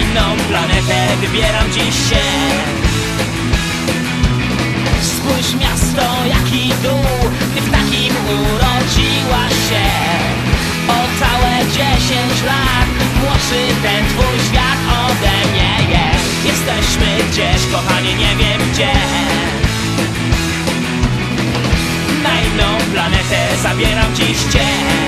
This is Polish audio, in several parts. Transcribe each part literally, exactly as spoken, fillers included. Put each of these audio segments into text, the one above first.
inną planetę wybieram dziś się. Spójrz miasto, jaki dół, ty w takim urodziłaś się. O całe dziesięć lat młodszy ten twój świat ode mnie jest. Jesteśmy gdzieś, kochanie, nie wiem gdzie. Na inną planetę zabieram dziś cię.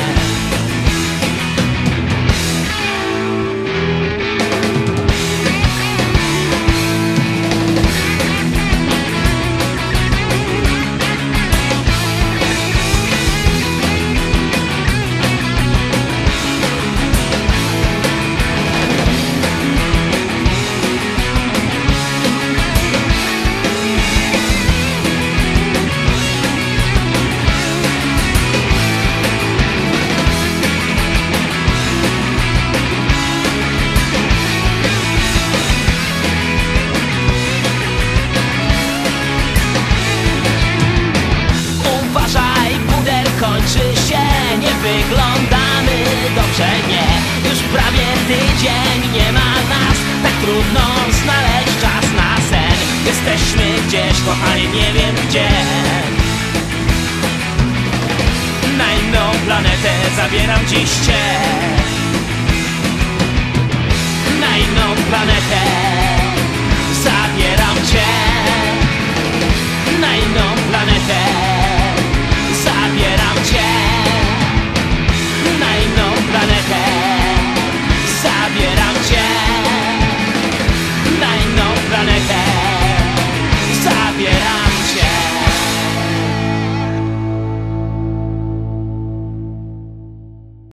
Kończy się, nie wyglądamy dobrze, nie. Już prawie tydzień nie ma nas, tak trudno znaleźć czas na sen. Jesteśmy gdzieś, kochanie, nie wiem gdzie. Na inną planetę zabieram dziś cię. Na inną planetę.